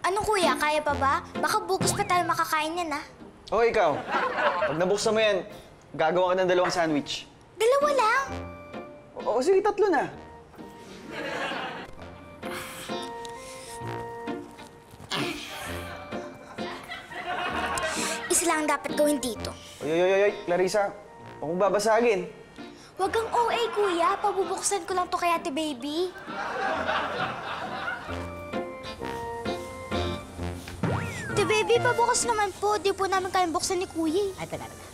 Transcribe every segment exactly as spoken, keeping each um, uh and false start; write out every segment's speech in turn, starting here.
Ano kuya, kaya pa ba? Baka bukas pa tayo makakain yan, ah. O, ikaw. Pag nabuksan mo yan, gagawa ka ng dalawang sandwich. Dalawa lang? O, o sige, tatlo na. Isa lang dapat gawin dito. Oy, oy, oy, oy, Clarissa. Huwag mong babasagin. Huwag kang O A, kuya. Pabubuksan ko lang to kay Ate Baby. Ate Baby, pabukas naman po. Di po namin kayang buksan ni Kuya. Ay, taga, taga.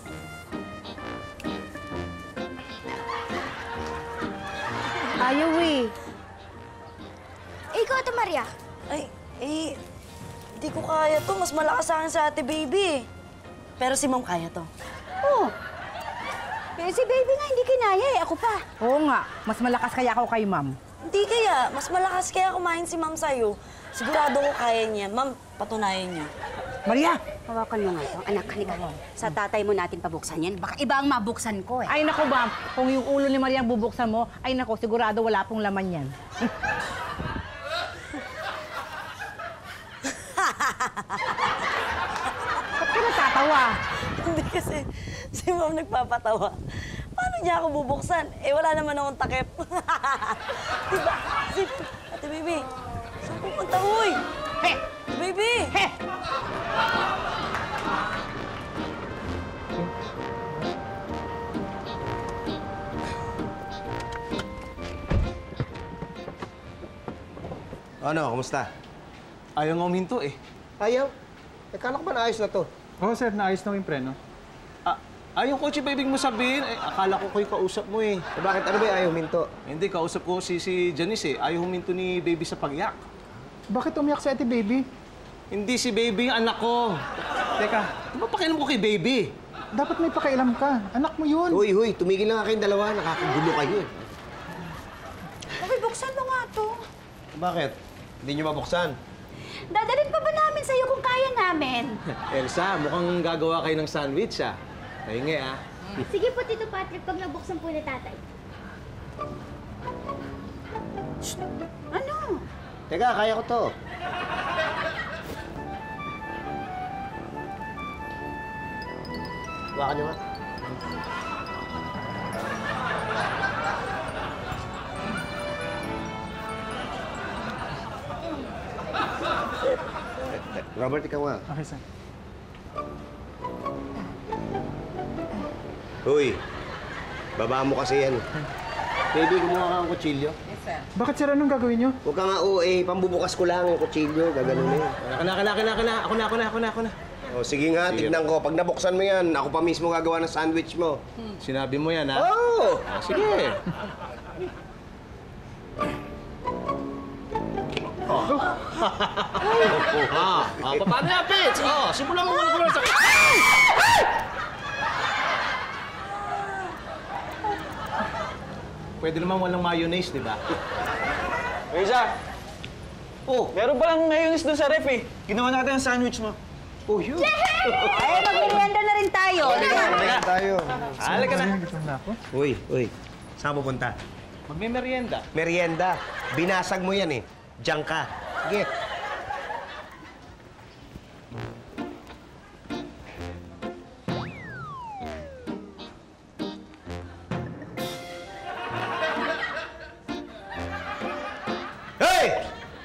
Ayaw eh. Eh, ikaw, Ate Maria. Ay, eh, hindi ko kaya to. Mas malakas sa akin sa Ate Baby. Pero si Ma'am kaya to. Oo. Eh, si baby nga hindi kinaya eh. Ako pa. Oo nga. Mas malakas kaya ako kay ma'am. Hindi kaya. Mas malakas kaya kumain si Ma'am sa'yo. Sigurado ko kaya niya. Ma'am, patunayan niya. Maria! Hawakan mo nga ito. Anak, halika. Sa tatay mo natin pabuksan yan. Baka iba ang mabuksan ko eh. Ay, naku, ma'am. Kung yung ulo ni Maria ang bubuksan mo, ay naku, sigurado wala pong laman yan. Ba't ka natatawa? Hindi kasi si Ma'am nagpapatawa. Paano niya ako bubuksan? Eh, wala naman akong takip. Diba? Si Ate Baby, saan pupunta, huy? He! Baby! He! Ano, kumusta? Ayaw nga uminto eh. Ayaw. Eh, kala ko ba naayos na to? Oo, sir. Naayos na yung preno. Ah, ayaw ko si baby mo sabihin. Eh, akala ko ko'y kausap mo eh. Eh, bakit? Ano ba yung ayaw minto? Hindi, kausap ko si, si Janice eh. Ayaw huminto ni baby sa pagyak. Bakit umiyak si Ate Baby? Hindi si baby yung anak ko. Teka, di ba pakialam ko kay baby? Dapat may pakialam ka. Anak mo yun. Huy, huy, tumigil na nga kayong dalawa. Nakakagulo kayo eh. Okay, buksan mo nga to. Bakit? Hindi nyo mabuksan? Dadalhin pa ba namin sa'yo kung kaya namin? Elsa, mukhang gagawa kayo ng sandwich ah. Pahingi ah. Sige po, Tito Patrick, pag nabuksan po ni tatay. Ano? Teka, kaya ko to. Hawakan nyo nga. Robert, ikaw nga. Okay, sir. Huy, baba mo kasi yan. Baby, kumuha ka ng kutsilyo. Bakit, sir? Anong gagawin nyo? Huwag ka nga O A, pambubukas ko lang yung kutsilyo. Gaganunin. Ako na, ako na, ako na, ako na, ako na, ako na, ako na, ako na. O, sige nga, Sige. tignan ko. Pag nabuksan mo yan, ako pa mismo gagawa ng sandwich mo. Sinabi mo yan ah. Oh! Ah, sige. Oh. ah, ah, paano yan, Pits? Oh, simulan mo muna kumula sa... Pwede naman walang mayonnaise, di ba? Reza! Oh, meron palang mayonnaise doon sa ref eh. Ginawa natin ang sandwich mo. Oh, yun. Ay, mag-merienda na rin tayo. Halika tayo. Halika na. Gutom na ako. Uy, uy. Saan pupunta? Magme-merienda. Merienda. Binasag mo yan eh. Diyan ka. Sige. Hey!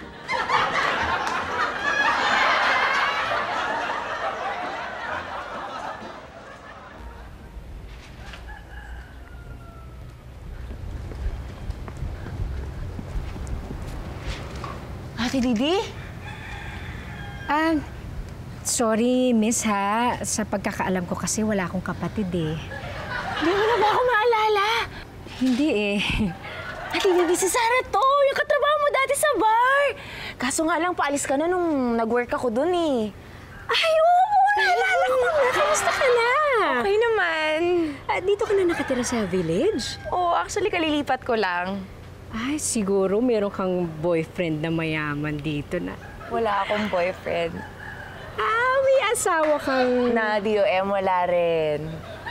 Ate Didi? Ah, sorry, miss ha. Sa pagkakaalam ko kasi wala akong kapatid eh. Hindi mo na ba ako maalala? Hindi eh. Ate Didi, si Sarah to. Yung katrabaho mo dati sa bar. Kaso nga lang, paalis ka na nung nag-work ako dun eh. Ay, oo! Naalala ko na. Kamusta ka na? Okay naman. Ah, dito ka na nakatira sa village? Oo, actually, kalilipat ko lang. Ay, siguro meron kang boyfriend na mayaman dito na. Wala akong boyfriend. Ah, may asawa kang... Na D O M, wala rin.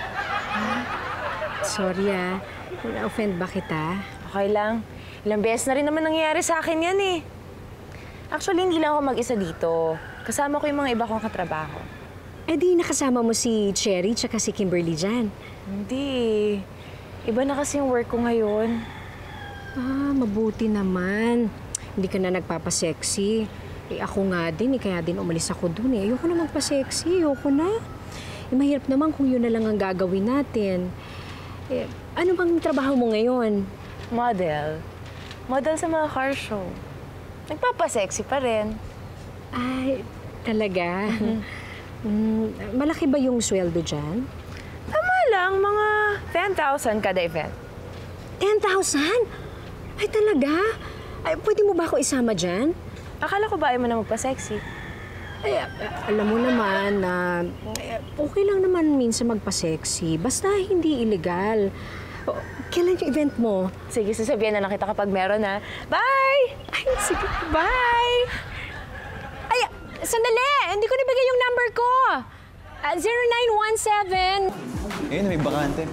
Sorry ah. Na-offend ba kita? Okay lang. Ilang beses na rin naman nangyayari sa akin yan eh. Actually, hindi lang ako mag-isa dito. Kasama ko yung mga iba kong katrabaho. Eh di nakasama mo si Cherry tsaka si Kimberly dyan. Hindi. Iba na kasi yung work ko ngayon. Ah, mabuti naman. Hindi ka na nagpapasexy. Eh ako nga din, eh, kaya din umalis ako dun eh. Ayoko na magpa-sexy, ayoko na. Eh mahirap naman kung yun na lang ang gagawin natin. Eh, ano bang trabaho mo ngayon? Model. Model sa mga car show. Nagpapasexy pa rin. Ay, talaga? Mm, malaki ba yung sweldo dyan? Tama lang, mga ten thousand kada event. ten thousand? Ay, talaga? Ay, pwede mo ba ako isama dyan? Akala ko ba ayaw mo na magpa-sexy? Ay, a- alam mo naman na eh, okay lang naman minsan magpa-sexy. Basta hindi illegal. O, kailan yung event mo? Sige, sasabihan na lang kita kapag meron na. Bye! Ay, sige, bye! Ay, sandali! Hindi ko nabigay yung number ko! Uh, zero nine one seven. Ayun, may bakante.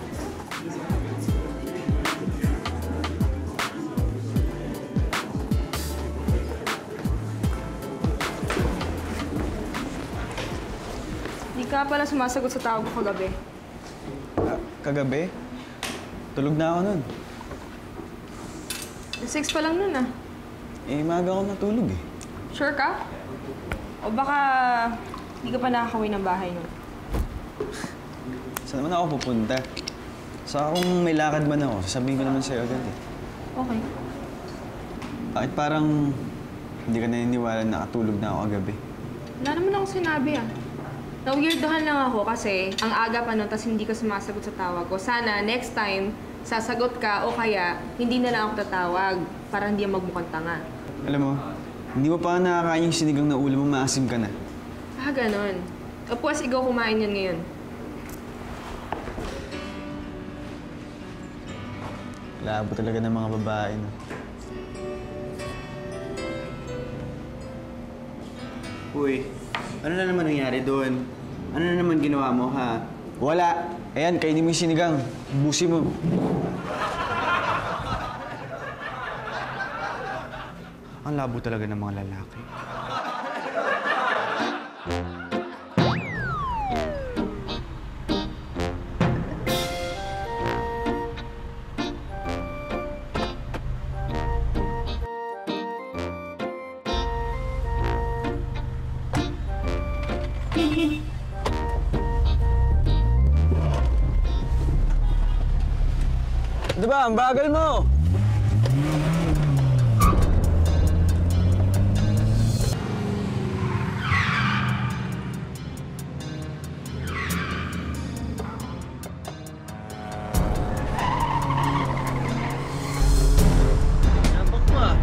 Di ka pala sumasagot sa tawag ko kagabi. Ah, kagabi? Tulog na ako nun. Six pa lang nun ah. Eh, maaga ako natulog eh. Sure ka? O baka hindi ka pa nakakawin ng bahay nun? Saan naman ako pupunta? Saka kung may lakad man ako, sasabihin ko naman sa'yo agad eh. Okay. Bakit parang hindi ka naniniwala na nakatulog na ako kagabi? Wala naman ako sinabi ah. Na-weirdohan lang ako kasi ang aga pa nun tas hindi ka sumasagot sa tawag ko. Sana next time, sasagot ka o kaya hindi na lang ako tatawag para hindi yan magmukhang tanga. Alam mo, hindi mo pa nakakain yung sinigang na ulo mo, maasim ka na. Ah, ganon. O puwas ikaw kumain yan ngayon. Labo talaga ng mga babae, no? Uy, ano na naman nangyari doon? Ano na naman ginawa mo, ha? Wala! Ayan, kainin mo yung sinigang. Busi mo. Ang labo talaga ng mga lalaki. Diba, ang bagal mo! Nambok mo ah.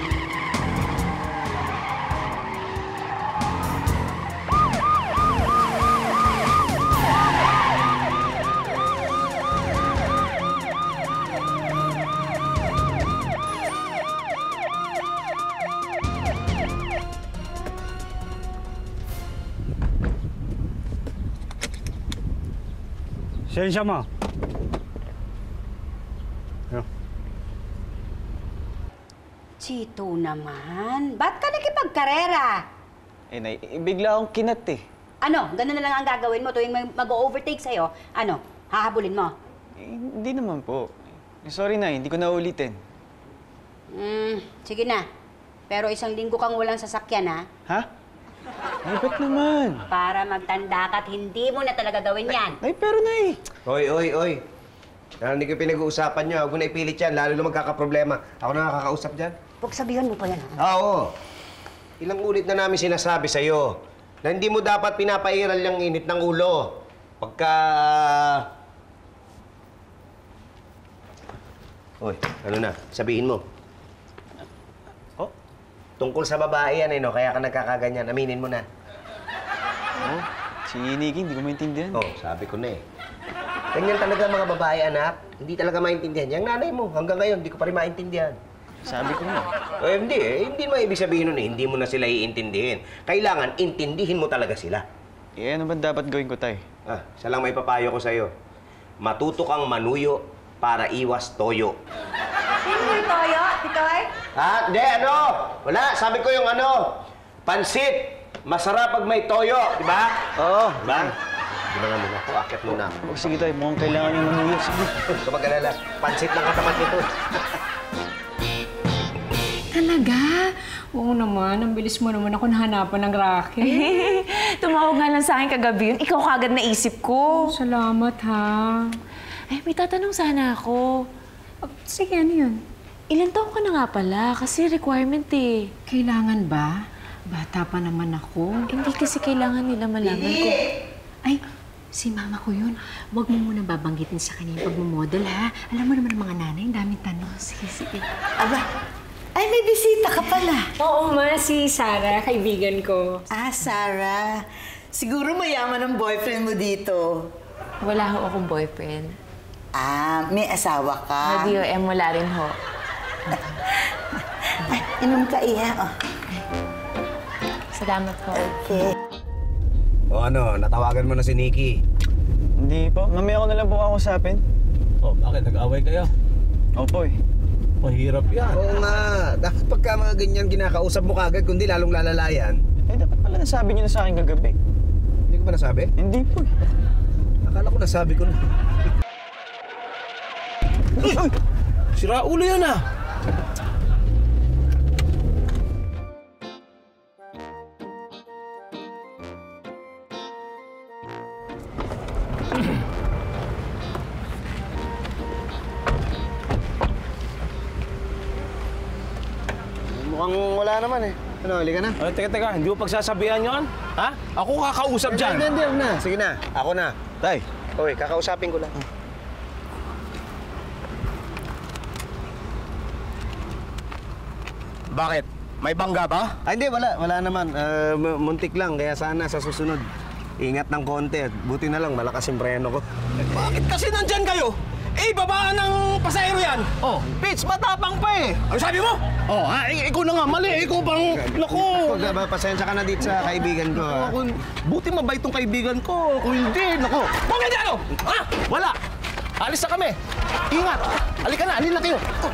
Sensya mo. Yo. Chito naman, ba't ka nakipagkarera? Eh, nay, eh, bigla akong kinat eh. Ano, ganun na lang ang gagawin mo tuwing mag- mag-overtake sa'yo? Ano, hahabulin mo? Eh, hindi naman po. Eh, sorry na, hindi ko na ulitin. Hmm, sige na. Pero isang linggo kang walang sasakyan, ha? Ha? Ay, ba't naman? Para magtanda ka at hindi mo na talaga gawin yan. Ay, pero nay! Oy, oy, oy. Narinig ko pinag-uusapan niyo. Huwag mo na ipilit yan, lalo na magkakaproblema. Ako na nakakausap dyan. Huwag sabihan mo pa yan, ha? Ah, oo. Ilang ulit na namin sinasabi sa'yo na hindi mo dapat pinapairal yung init ng ulo. Pagka... Oy, ano na? Sabihin mo. Oh? Tungkol sa babae yan, eh, no? Kaya ka nagkakaganyan. Aminin mo na. Oh, si Nikki, hindi ko maintindihan. Oh, sabi ko na eh. Ganyan talaga mga babae, anak. Hindi talaga maintindihan. Yung nanay mo, hanggang ngayon, hindi ko pa rin maintindihan. Sabi ko na. Eh, hindi eh. Hindi mo ibig sabihin nun eh. Hindi mo na sila iintindihin. Kailangan, intindihin mo talaga sila. Eh, ano ba dapat gawin ko, tay? Ah, isa lang may papayo ko sa'yo. Matuto kang manuyo para iwas toyo. Sino yung toyo, Titoy? Ah, hindi, ano? Wala, sabi ko yung ano, pansit. Masarap pag may toyo, di ba? Oo. Diba? Di ba nga muna? Akit muna. Oh, sige tayo, mukhang kailangan yung manuyo. Sige. Huwag ka mag-alala. Pansit lang katapat nito. Talaga? Oo naman, ang bilis mo naman ako nahanapan ng racket. Tumawag nga lang sa akin kagabi yun. Ikaw kagad naisip ko. Salamat, ha? Ay, may tatanong sana ako. Oh, sige, ano yun? Ilan taon ka na nga pala? Kasi requirement eh. Kailangan ba? Bata pa naman ako. Hindi kasi kailangan nila malaman ko. Ay, si mama ko yun. Huwag mo muna babanggitin sa kanya yung pagmamodel, ha? Alam mo naman ang mga nanay, ang daming tanong. Sige, sige. Aba, ay may bisita ka pala. Oo, ma. Si Sarah, kaibigan ko. Ah, Sarah. Siguro mayaman ang boyfriend mo dito. Wala ho akong boyfriend. Ah, may asawa ka. Na D O M wala rin ho. Ay, inom ka, Iha. Oh. Salamat po. Okay. O ano, natawagan mo na si Nikki. Hindi po. Mamaya ko na lang po kakusapin. Oh, bakit? Nag-away kayo? Opo eh. Mahirap yan. Oo nga. Dapat pagka mga ganyan kinakausap mo kagad, kundi lalong lalalayan. Eh, dapat pala nasabi niyo na sa akin kagabi. Hindi ko ba nasabi? Hindi po eh. Akala ko nasabi ko na. Uy! Sira ulo yan ah! Mukhang wala naman eh. Ano, halika na. Ay, teka, teka. Hindi mo pagsasabihan yon? Ha? Ako kakausap dyan. Hindi, hindi, hindi na. Sige na. Ako na. Tay. Oy, kakausapin ko lang. Bakit? May bangga ba? Ay, hindi. Wala. Wala naman. Uh, muntik lang. Kaya sana sa susunod, ingat ng konti. Buti na lang, malakas yung preno ko. Bakit kasi nandyan kayo? Eh, babaan ng pasahero yan! Oh, Pitch, matapang pa eh! ano sabi mo? Oh, ha? I- ikaw na nga, mali. Ikaw bang... Naku! Pag, uh, pasensya ka na dito sa kaibigan ko. ha? Ako, buti mabait tong kaibigan ko. Kung hindi, naku. Huwag ka dyan, oh! Ha? Wala! Alis na kami. Ingat! Halika na, alin na kayo. Oh.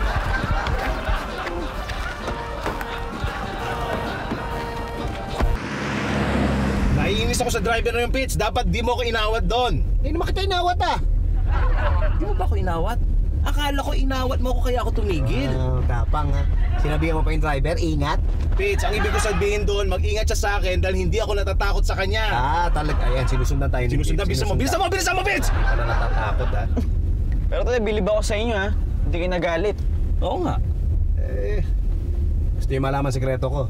Naiinis ako sa driver na yung pitch. Dapat di mo ko inawat doon. Hindi naman kita inawat ah! Di mo ba ako inawat? Akala ko inawat mo ko kaya ako tumigil. Oh, tapang ha. Sinabihan mo pa yung driver, ingat. Pitch, ang ibig ko sabihin doon, mag-ingat siya sa akin dahil hindi ako natatakot sa kanya. Ah, talaga. Ayan, sinusundan tayo ni Sinusundan, Pitch. bilisan mo, bilisan mo, bilisan mo, Pitch! Hindi ka na natatakot ha. Pero tayo, bilib ako sa inyo ha. Hindi kayo nagalit. Oo nga. Eh, gusto yung malaman sikreto ko.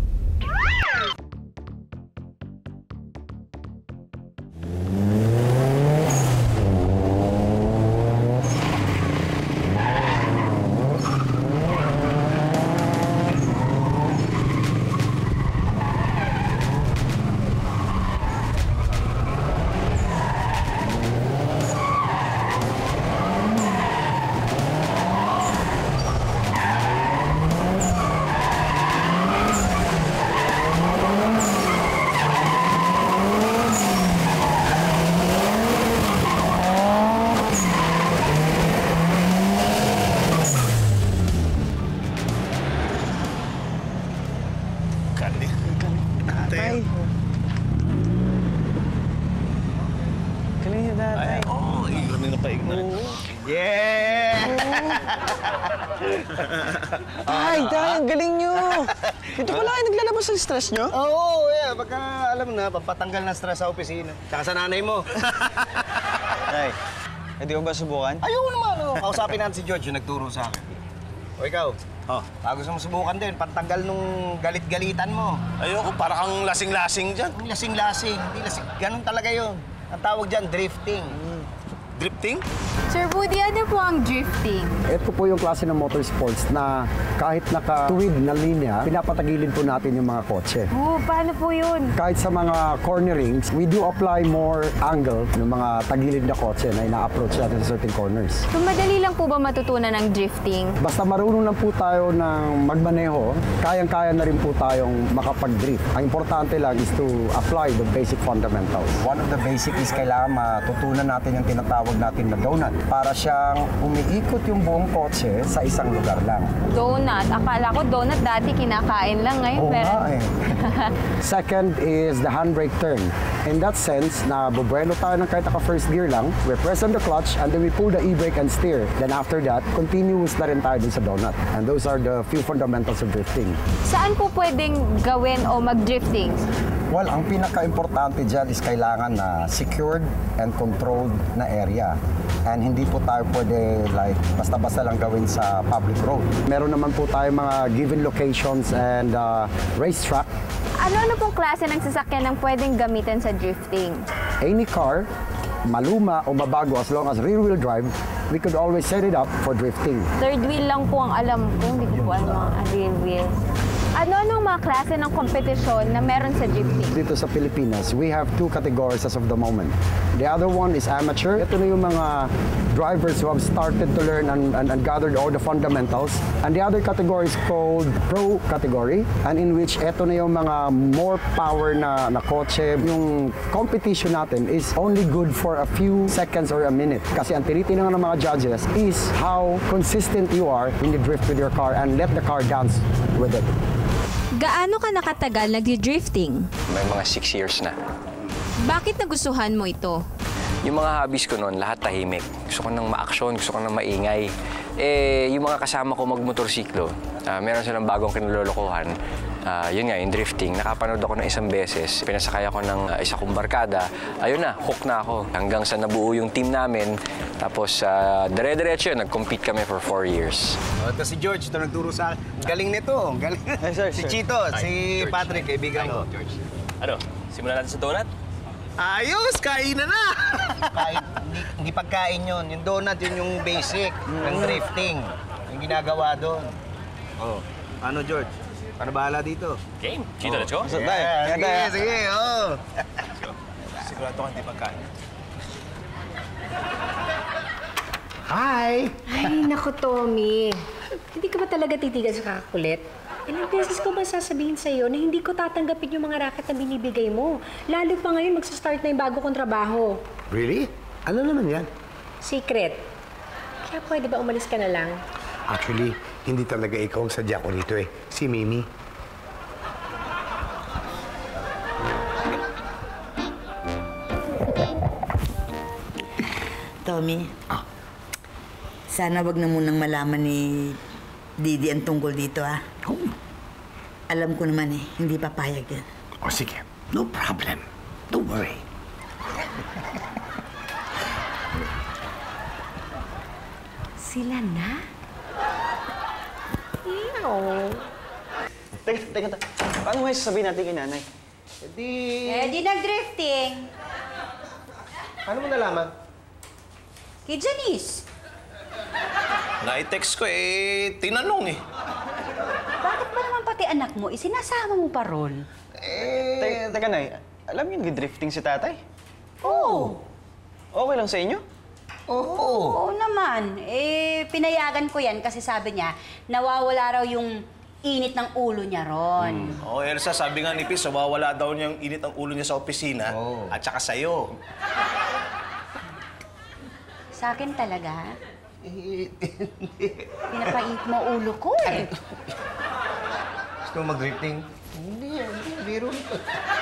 Tay. Galing niya tatay. Oo, igor na paig na. Yeah! Ay, tay, ang galing niyo. Dito pala kayo naglalabas ng stress niyo? Oo, oh, yeah. Pagka alam mo na, pampatanggal ng stress sa opisina. Tsaka sa nanay mo. Tay, hindi ko ba subukan? Ayaw naman, oh. Kausapin natin si George, yung nagturo sa akin. O ikaw, Oh. ah, gusto mo subukan din, pantanggal nung galit-galitan mo. Ayoko, para kang lasing-lasing dyan. Ang lasing-lasing, hindi lasing. Ganun talaga yun. Ang tawag dyan, drifting. Drifting? Sir Woody, ano po ang drifting? Ito po yung klase ng motorsports na kahit nakatuwid na linya, pinapatagilin po natin yung mga kotse. Oh, paano po yun? Kahit sa mga cornerings, we do apply more angle ng mga tagilid na kotse na ina-approach natin sa certain corners. So, madali lang po ba matutunan ang drifting? Basta marunong lang po tayo ng magmaneho, kayang-kaya na rin po tayong makapag-drift. Ang importante lang is to apply the basic fundamentals. One of the basic is kailangan matutunan natin yung tinatawag tinatawag natin na donut. Para siyang umiikot yung buong kotse sa isang lugar lang. Donut. Akala ko donut dati kinakain lang. Ngayon Oo meron. nga eh. Second is the handbrake turn. In that sense, na bubuelo tayo ng kahit naka-first gear lang, we press on the clutch and then we pull the e-brake and steer. Then after that, continuous na rin tayo dun sa donut. And those are the few fundamentals of drifting. Saan po pwedeng gawin o mag-drifting? Well, ang pinaka-importante dyan is kailangan na secured and controlled na area. And hindi po tayo pwede like basta-basta lang gawin sa public road. Meron naman po tayo mga given locations and uh, racetrack. Ano-ano pong klase ng sasakyan ang pwedeng gamitin sa drifting? Any car, maluma o mabago, as long as rear-wheel drive, we could always set it up for drifting. Third wheel lang po ang alam ko. Hindi ko po alam mga rear wheel. Ano-ano mga klase ng kompetisyon na meron sa drifting? Dito sa Pilipinas, we have two categories as of the moment. The other one is amateur. Ito na yung mga drivers who have started to learn and, and, and gathered all the fundamentals. And the other category is called pro category, and in which ito na yung mga more power na, na kotse. Yung competition natin is only good for a few seconds or a minute. Kasi ang tinitingnan ng mga judges is how consistent you are when you drift with your car and let the car dance with it. Gaano ka nakatagal nagdi-drifting? May mga six years na. Bakit nagustuhan mo ito? Yung mga hobbies ko noon, lahat tahimik. Gusto ko nang ma-action, gusto ko nang maingay. Eh, yung mga kasama ko magmotorsiklo, uh, meron silang bagong kinalolokohan. Uh, yun nga, yung drifting. Nakapanood ako ng isang beses. Pinasakay ako ng uh, isa kong barkada. Ayun na, hook na ako. Hanggang sa nabuo yung team namin. Tapos, uh, dire-diretso yun. Nag-compete kami for four years. O, ito si George. Ito nagturo sa akin. Galing nito. Galing. Ay, sir, Si sir. Chito, Ay, si George. Patrick, kaibigan ko. George. Ano, simulan natin sa donut? Ayos! Kain na na! Kain, hindi, hindi pagkain yun. Yung donut, yun yung basic ng drifting. Yung ginagawa doon. Oh, ano George? Paano bahala dito? Game. Chito, let's go. Yeah, yeah, sige, sige, oh. Let's go. Sigurado ka hindi pagkain. Hi! Ay, naku, Tommy. Hindi ka ba talaga titigan sa kakakulit? Ilang beses ko ba sasabihin sa'yo na hindi ko tatanggapin yung mga racket na binibigay mo? Lalo pa ngayon, magsa-start na yung bago kong trabaho. Really? Ano naman yan? Secret. Kaya pwede ba umalis ka na lang? Actually, hindi talaga ikaw ang sadya ko nito eh. Si Mimi. Tommy, sana wag na munang malaman ni Didi ang tungkol dito, ha? Alam ko naman eh, hindi papayag yan. O sige, no problem. Don't worry. Sila na? Ew. Teka, teka, teka. Paano may sasabihin natin kay nanay? Eh di... Eh, di nag-drifting. Paano mo nalaman? Kay Janice. Na-text ko eh, tinanong eh. Bakit ba naman pati anak mo, isinasama mo pa ron? Eh... Teka, teka, Nay. Alam niyo nag-drifting si tatay? Oo. Okay lang sa inyo? Oo. Oo naman. Eh, pinayagan ko yan kasi sabi niya, nawawala raw yung init ng ulo niya ron. Oh, Elsa, sabi nga ni Pis, mawawala daw niyang init ang ulo niya sa opisina at saka sa'yo. Sa akin talaga. Pinapait mo ulo ko eh. Gusto mo mag-drifting? Hindi yan. Hindi, biro ito.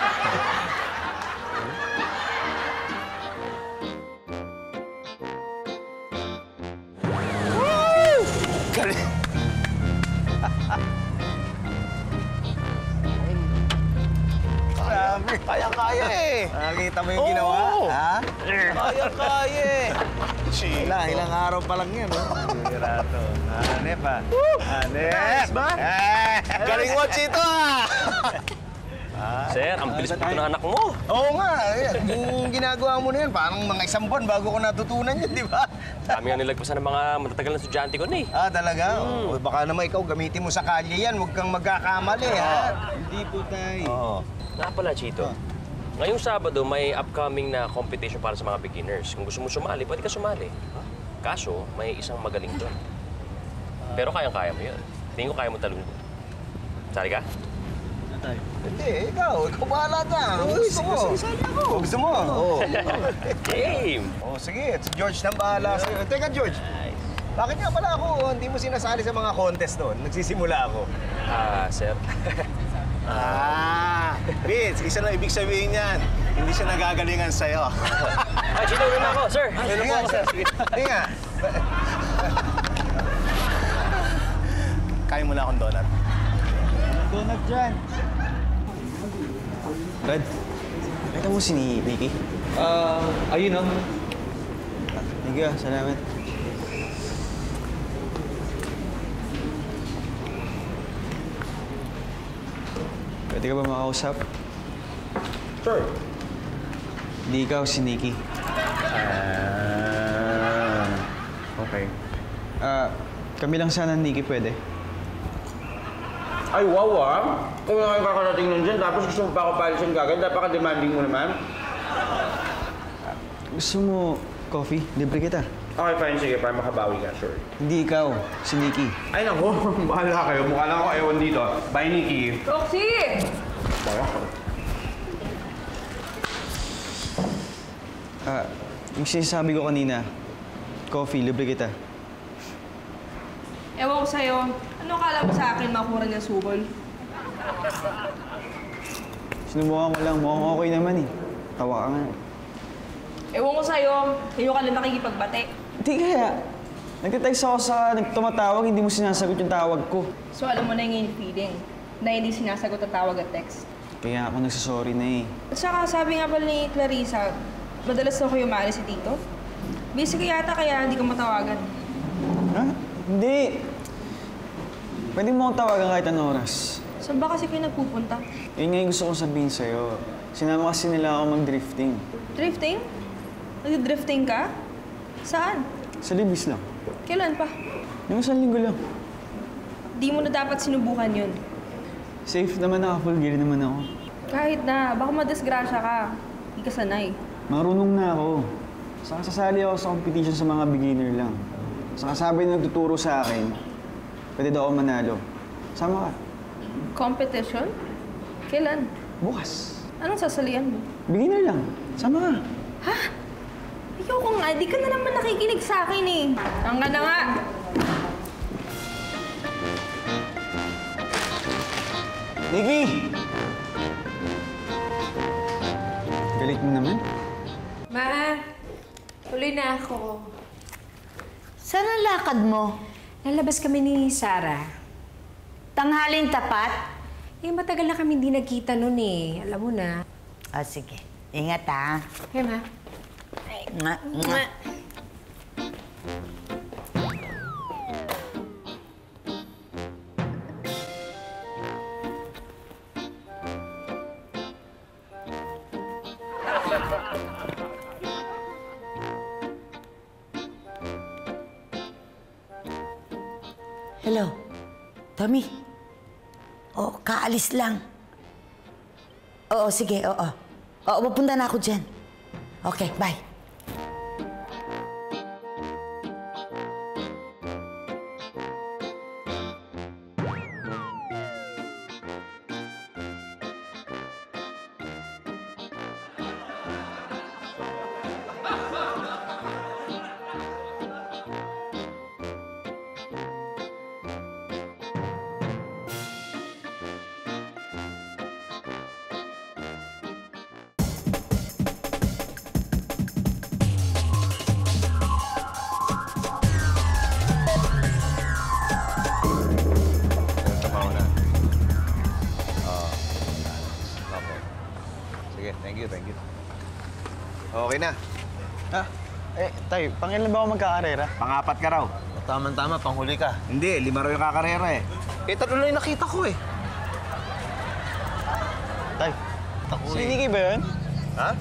Grabe. Kaya-kaya eh. Nakakita mo yung ginawa? Oo. Ha? Kaya-kaya eh. Wala, ilang araw pa lang yan, no? Sigurado. Hanep, ha? Hanep! ba? Eh! Galing mo, Chito ah! Sir, ang bilis po ng anak mo. Oo nga, eh. Yung ginagawa mo na yan, parang mga isang buwan bago ko natutunan yun, di ba? Kami nga nilagpasan ng mga matatagal na estudyante ko na eh. Ah, talaga? O, baka naman ikaw gamitin mo sa kalye yan, huwag kang magkakamali, ha? Hindi po, tay. Oo. Nga pala, Chito. Ngayong Sabado, may upcoming na competition para sa mga beginners. Kung gusto mo sumali, pwede ka sumali. Kaso, may isang magaling doon. Pero kayang-kaya mo yun. Tingin ko kaya mo talong doon. Sali ka? tayo. Hindi, ikaw. Ikaw bahala dyan. Ang gusto mo. Sali ako. Ang gusto mo. Oo. Game! Oh, sige. Si George nang bahala sa'yo. Teka, George. Bakit nga pala ako hindi mo sinasali sa mga contest doon? Nagsisimula ako. Ah, sir. Ah, Vince, isa lang ibig sabihin niyan. Hindi siya nagagalingan sa'yo. Ay, sinawin ako, sir. Sige nga, sir. Sige nga. Kain mo na akong donut. Donut dyan. Brad, nakita mo si Ricky? Ah, ayun oh. Thank you, salamat. Pwede ka ba makausap? Sure. Hindi ikaw, si Nikki. Ah, okay. Ah, kami lang sana, Nikki, pwede? Ay, wow ah! Kung nga kayo kakarating nun dyan, tapos gusto mo pa ako palisin kagad, napaka-demanding mo naman. Gusto mo coffee? Libre kita. Okay, fine. Sige, para makabawi ka, sure. Hindi ikaw, si Nikki. Ay, naku. Bahala kayo. Mukha lang ako ewan dito. Bye, Nikki. Roxy! Ah, yung sinasabi ko kanina, coffee, libre kita. Ewan ko sa'yo, ano kala mo sa akin makuha niya sukol? Sinubukan ko lang, mukhang okay naman eh. Tawa ka nga. Ewan ko sa'yo, kayo ka lang nakikipagbate. Hindi kaya. Nagtitext ako sa nagtumatawag, hindi mo sinasagot yung tawag ko. So alam mo na yung feeling na hindi sinasagot ang tawag at text. Kaya ako nagsasorry na eh. At saka sabi nga pala ni Clarissa, madalas na kayo maalis si Tito. Busy ka yata kaya hindi ka matawagan. Ha? Hindi. Pwede mo akong tawagan kahit anong oras. Saan ba kasi kayo nagpupunta? Yun nga yung gusto kong sabihin sa'yo. Sinama kasi nila ako mag-drifting. Drifting? Nag-drifting ka? Saan? Sa Libis lang. Kailan pa? Yung isang linggo lang. Di mo na dapat sinubukan yun. Safe naman, naka-full gear naman ako. Kahit na, baka madisgrasya ka. Hindi ka sanay. Marunong na ako. Saka sasali ako sa competition sa mga beginner lang. Saka sabi na nagtuturo sa akin, pwede daw ako manalo. Sama ka. Competition? Kailan? Bukas. Anong sasalian mo? Beginner lang. Sama ka. Ha? Ayoko nga, di ka na naman nakikinig sa akin eh. Ang ka na nga! Nikki! Galit mo naman? Ma, tuloy na ako. Saan ang lakad mo? Lalabas kami ni Sarah. Tanghaling tapat? Eh, matagal na kami hindi nagkita nun eh. Alam mo na. Ah, sige. Ingat ha. Hey, Ma. Nga, nga. Hello? Tommy? Oo, kaalis lang. Oo, sige, oo. Oo, pupunta na ako dyan. Okay, bye. Thank you, thank you. Okay na. Ha? Eh, tay, pangilan ba ako magkakarera? Pangapat ka raw. Tama-tama, panghuli ka. Hindi, lima raw yung kakarera eh. Eh, tatlo lang yung nakita ko eh. Tay, Ako si eh. Nikki ba yun? Ha?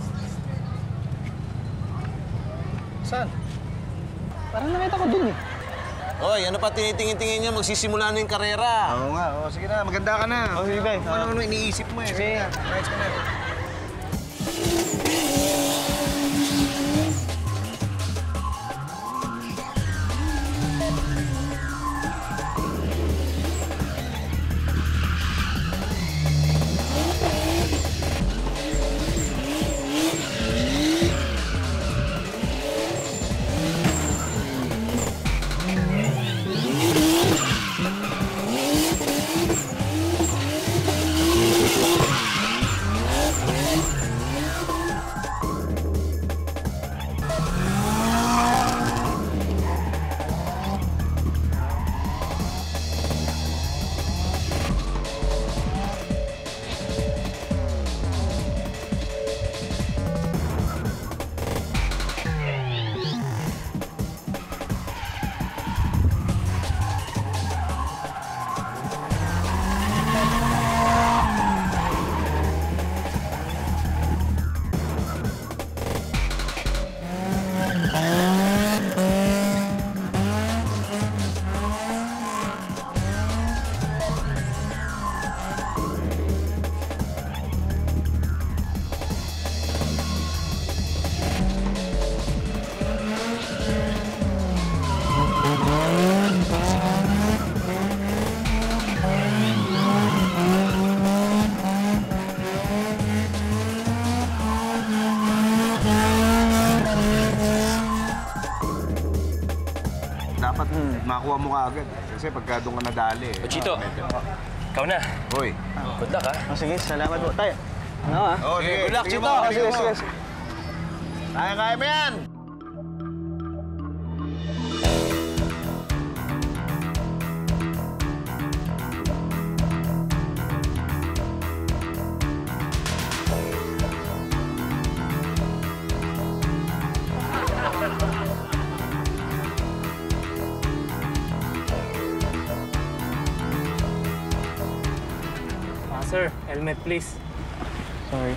Saan? Parang nakita ko dun eh. Oy, ano pa tinitingin-tingin niya? Magsisimula na yung karera. Oo nga, oo. Sige na, maganda ka na. Oh, sige, tay. Kung ano-ano iniisip mo eh. Sige na, rides ka na. makuha mo kaagad. Kasi pagka doon ka nadali. O, Chito, ikaw na. Hoy. Good luck, ha? Oh, sige, salamat po. Tayo. Ano, ha? Oh, sige. Good luck, Sige Chito. mo, Oh, sige, mo. sige, sige. Kaya-kaya mo yan! Ah, sir, helmet please. Sorry.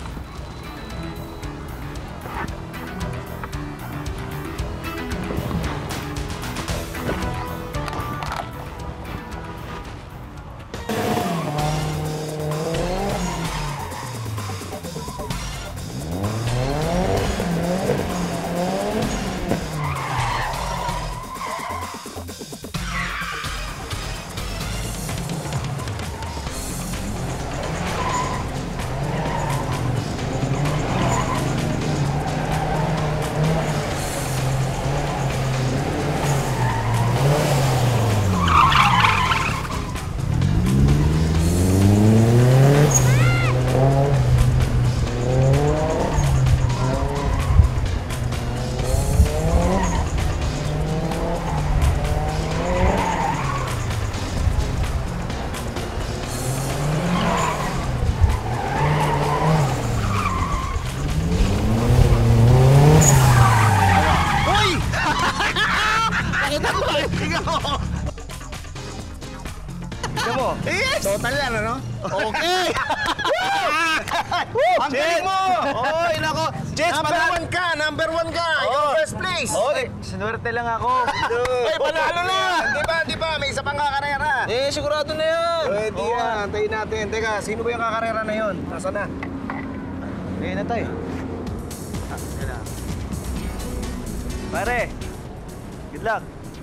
Tignan mo. Yes! Total yan, ano? Okay! Ang galing mo! Oy, nako! Jets, Number panalo! one ka! Number one ka! Ikaw Oh. first place! Oy! Sinuwerte lang ako. Oy, panalo na! Di ba, di ba? May isa pang kakarera. Eh, sigurado na yan! Pwede Oo. yan. Antayin natin. Teka, sino ba yung kakarera na yun? Nasaan na? Ayun na tayo. Ah, yan na. Pare, good luck.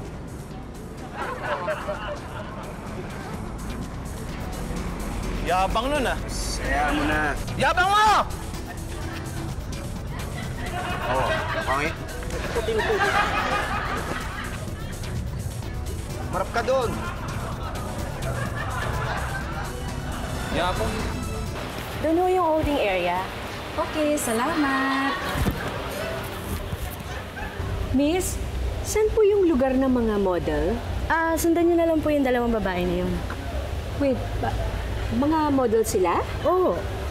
Yabang nun ah. Saya mo na. Yabang mo! Oo. Pangit. Marap ka doon. Yabang. Doon ho yung holding area. Okay, salamat. Miss, saan po yung lugar ng mga model? Ah, sundan niyo na lang po yung dalawang babae na yun. Wait, ba, mga model sila? Oo.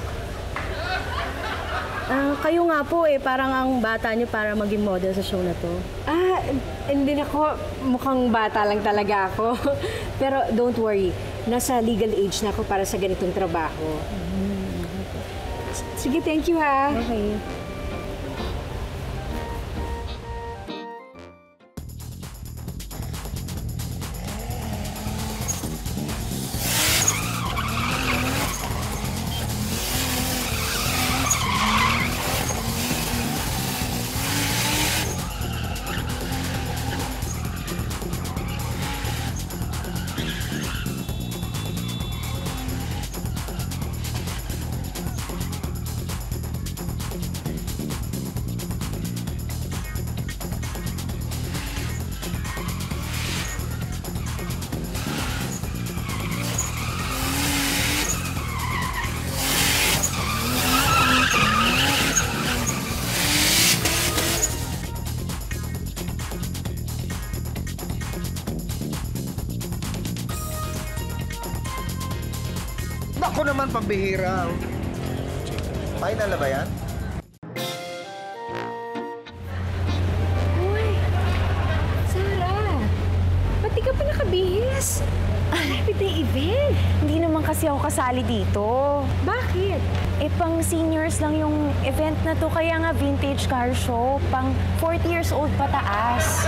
Ah, kayo nga po eh, parang ang bata niyo para maging model sa show na to. Ah, hindi ako. Mukhang bata lang talaga ako. Pero don't worry, nasa legal age na ako para sa ganitong trabaho. Sige, thank you ha. Okay. Ako naman pambihira. Final na ba yan? Uy, Sarah, ba't di ka pa nakabihis? Malapit na yung event. Hindi naman kasi ako kasali dito. Bakit? Eh, pang seniors lang yung event na to, kaya nga vintage car show. Pang forty years old pataas.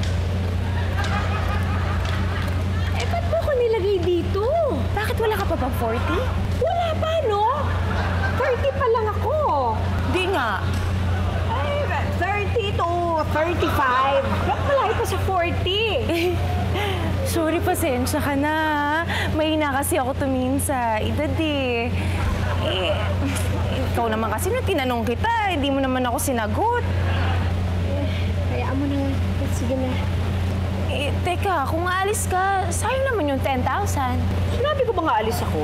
Eh, ba't mo ko nilagay dito? Bakit wala ka pa pang forty? Wala pa, no? thirty pa lang ako. Di nga. Ay, thirty to thirty-five. Malayo pa sa forty. Sorry, pasensya ka na. May na kasi ako tumingin sa edad eh. Eh, ikaw naman kasi na tinanong kita, hindi mo naman ako sinagot. Eh, hayaan mo na. Sige na. Eh, Eh, teka, kung aalis ka, sayang naman yung ten thousand. Sinabi ko ba nga alis ako?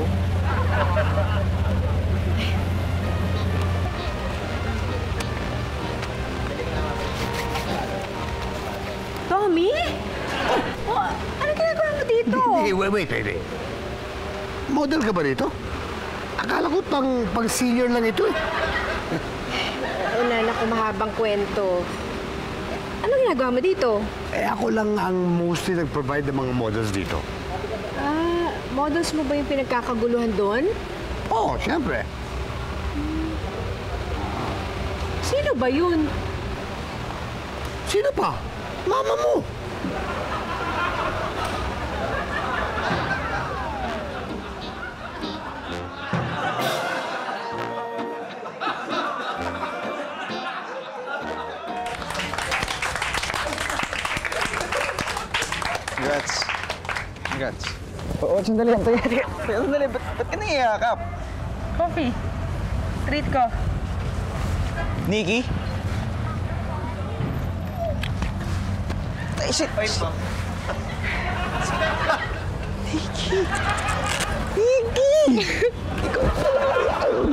Tommy? Oh, ano ginagawa mo dito? Hey, wait, wait, wait, wait. Model ka ba dito? Akala ko pang, pang senior lang ito eh. Una na kung mahabang kwento. Ano ginagawa mo dito? Eh, ako lang ang mostly nag-provide ng mga models dito. Ah, models mo ba yung pinagkakaguluhan doon? Oo, oh, siyempre. Sino ba yun? Sino pa? Mama mo! Congrats. Congrats. Oo, sandali lang. Teka, teka. Teka, sandali. Ba't, ba't ka nangiyakap? Coffee. Treat ko. Nikki? Ay, shit. Ay, ma'am. Nikki! Nikki! Ikaw pala yan!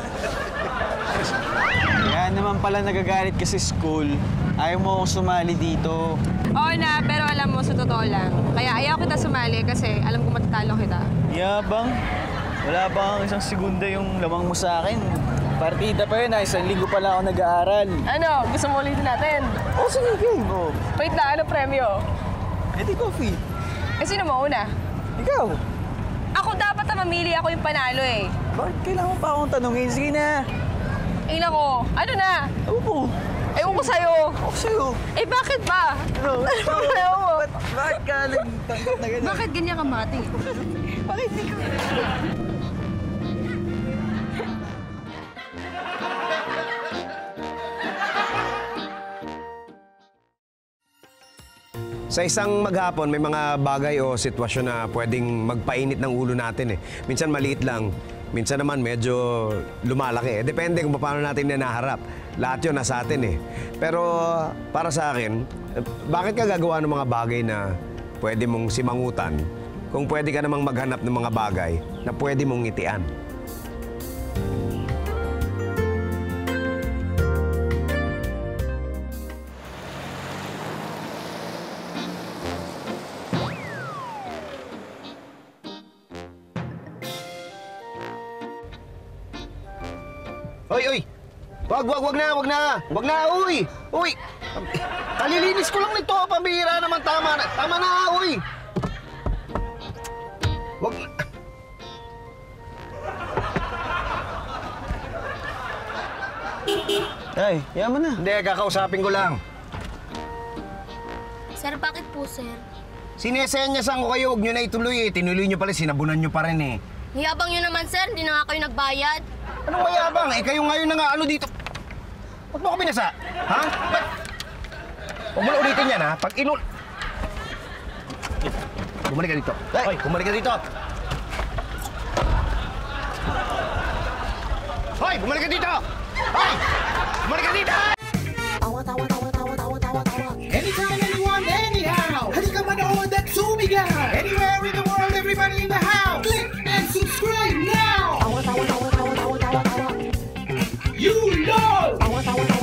Kaya naman pala nagagalit ka sa school. Ayaw mo akong sumali dito. Oo na, pero alam mo, sa totoo lang. Kaya ayaw kita sumali kasi alam ko matatalo kita. Yabang. Wala bang isang segunda yung lamang mo sa akin? Partida pa yun, ha? Isang linggo pa lang ako nag-aaral. Ano? Gusto mo ulitin natin? Oo, oh, sige, game. Oh. Wait na, ano premyo? Eh, di coffee. Eh, sino mo una? Ikaw. Ako dapat na mamili, ako yung panalo eh. Bakit kailangan pa akong tanungin? Sige na. Eh, nako. Ano na? Oo. Ewan ko sa'yo. Ako sa'yo. Eh, bakit ba? Ano? Ayaw mo. Bakit ka nagtanggap na gano'n? Bakit ganyan ka, Mati? Bakit di ka... Sa isang maghapon, may mga bagay o sitwasyon na pwedeng magpainit ng ulo natin eh. Minsan maliit lang, minsan naman medyo lumalaki. Eh, depende kung paano natin naharap. Lahat yun nasa atin eh. Pero para sa akin, bakit ka gagawa ng mga bagay na pwede mong simangutan kung pwede ka namang maghanap ng mga bagay na pwede mong ngitian? Oy, oy! Wag, wag, wag na, wag na! Wag na, uy! Uy! Kalilinis ko lang nito, pambihira naman, tama na! Tama na, uy! Wag na! Ay, yaman na. Hindi, kakausapin ko lang. Sir, bakit po, sir? Sinesenyasan ko kayo, huwag nyo na ituloy eh. Tinuloy nyo pala, sinabunan nyo pa rin eh. Niyabang nyo naman, sir. Hindi na nga kayo nagbayad. Anong mayabang? Eh, kayo ngayon na nga ano dito. Ba't mo ko binasa? Ha? Ba't? Huwag mo na ulitin yan, ha? Pag inul... Bumalik ka dito. Hoy, bumalik ka dito! Hoy, bumalik ka dito! Hoy! Bumalik ka dito! Anytime, anyone, anyhow. Halika manood at sumigaw. Anywhere in the world, everybody in the house. Click and subscribe now. You know.